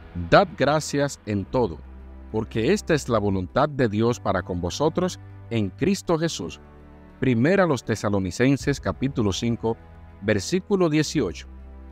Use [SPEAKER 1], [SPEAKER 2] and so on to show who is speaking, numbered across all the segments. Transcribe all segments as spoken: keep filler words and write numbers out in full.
[SPEAKER 1] Dad gracias en todo, porque esta es la voluntad de Dios para con vosotros en Cristo Jesús. Primera a los Tesalonicenses capítulo cinco, versículo dieciocho.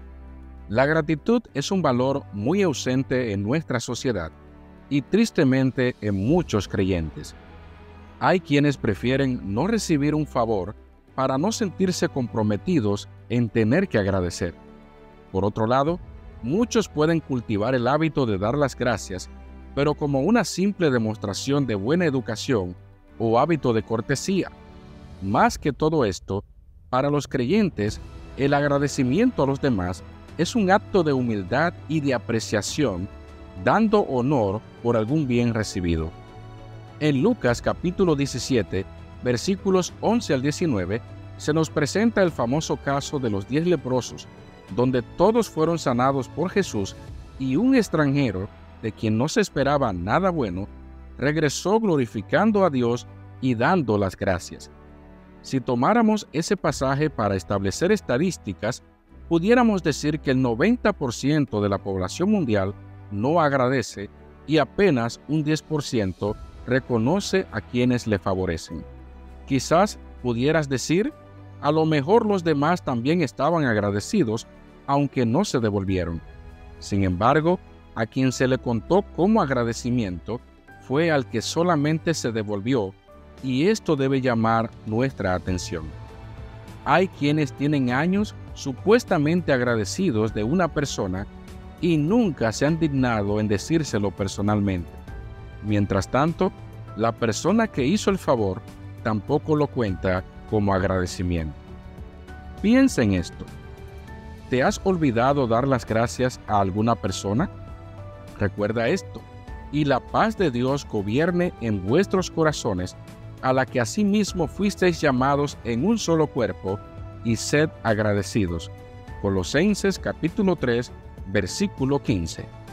[SPEAKER 1] La gratitud es un valor muy ausente en nuestra sociedad y tristemente en muchos creyentes. Hay quienes prefieren no recibir un favor para no sentirse comprometidos en tener que agradecer. Por otro lado, muchos pueden cultivar el hábito de dar las gracias, pero como una simple demostración de buena educación o hábito de cortesía. Más que todo esto, para los creyentes, el agradecimiento a los demás es un acto de humildad y de apreciación, dando honor por algún bien recibido. En Lucas capítulo diecisiete, versículos once al diecinueve, se nos presenta el famoso caso de los diez leprosos, donde todos fueron sanados por Jesús y un extranjero, de quien no se esperaba nada bueno, regresó glorificando a Dios y dando las gracias. Si tomáramos ese pasaje para establecer estadísticas, pudiéramos decir que el noventa por ciento de la población mundial no agradece y apenas un diez por ciento reconoce a quienes le favorecen. Quizás pudieras decir, a lo mejor los demás también estaban agradecidos, aunque no se devolvieron. Sin embargo, a quien se le contó como agradecimiento fue al que solamente se devolvió, y esto debe llamar nuestra atención. Hay quienes tienen años supuestamente agradecidos de una persona y nunca se han dignado en decírselo personalmente. Mientras tanto, la persona que hizo el favor tampoco lo cuenta como agradecimiento. Piensa en esto. ¿Te has olvidado dar las gracias a alguna persona? Recuerda esto, y la paz de Dios gobierne en vuestros corazones, a la que asimismo fuisteis llamados en un solo cuerpo, y sed agradecidos. Colosenses capítulo tres, versículo quince.